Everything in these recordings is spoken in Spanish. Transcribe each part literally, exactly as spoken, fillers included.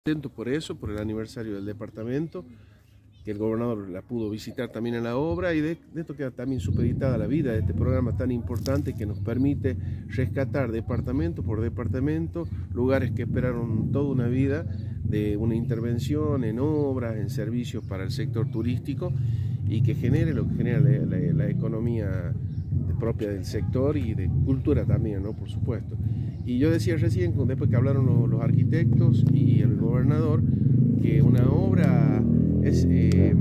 Contento por eso, por el aniversario del departamento, que el gobernador la pudo visitar también en la obra, y de, de esto queda también supeditada la vida de este programa tan importante que nos permite rescatar departamento por departamento, lugares que esperaron toda una vida de una intervención en obras, en servicios para el sector turístico, y que genere lo que genera la, la, la economía propia del sector y de cultura también, ¿no? Por supuesto. Y yo decía recién, después que hablaron los, los arquitectos y el gobernador, que una obra es, eh,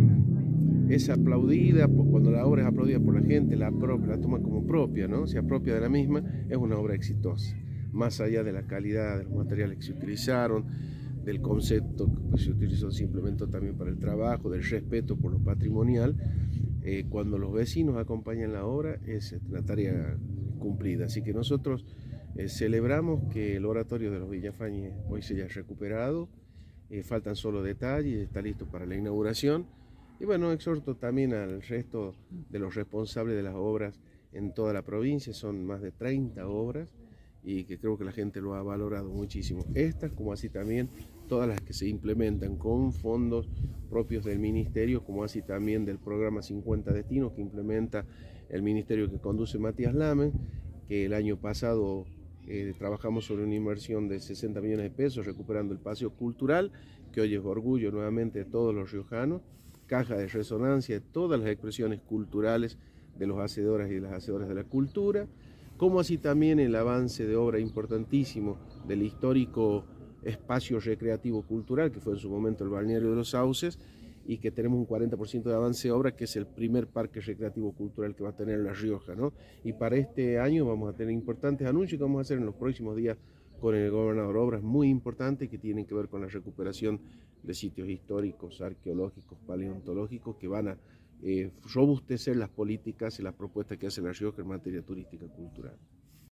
es aplaudida, cuando la obra es aplaudida por la gente, la, propia, la toma como propia, ¿no? Se apropia de la misma, es una obra exitosa. Más allá de la calidad de los materiales que se utilizaron, del concepto que se utilizó, se implementó también para el trabajo, del respeto por lo patrimonial, eh, cuando los vecinos acompañan la obra es una tarea cumplida. Así que nosotros eh, celebramos que el oratorio de los Villafañe hoy se haya recuperado, eh, faltan solo detalles, está listo para la inauguración. Y bueno, exhorto también al resto de los responsables de las obras en toda la provincia, son más de treinta obras, y que creo que la gente lo ha valorado muchísimo. Estas, como así también todas las que se implementan con fondos propios del ministerio, como así también del programa cincuenta Destinos que implementa el ministerio que conduce Matías Lamen, que el año pasado eh, trabajamos sobre una inversión de sesenta millones de pesos recuperando el paseo cultural, que hoy es orgullo nuevamente de todos los riojanos, caja de resonancia de todas las expresiones culturales de los hacedores y de las hacedoras de la cultura, como así también el avance de obra importantísimo del histórico espacio recreativo cultural, que fue en su momento el balneario de los Sauces, y que tenemos un cuarenta por ciento de avance de obra, que es el primer parque recreativo cultural que va a tener La Rioja, ¿no? Y para este año vamos a tener importantes anuncios que vamos a hacer en los próximos días con el gobernador, obras muy importantes que tienen que ver con la recuperación de sitios históricos, arqueológicos, paleontológicos, que van a eh, robustecer las políticas y las propuestas que hace La Rioja en materia turística cultural.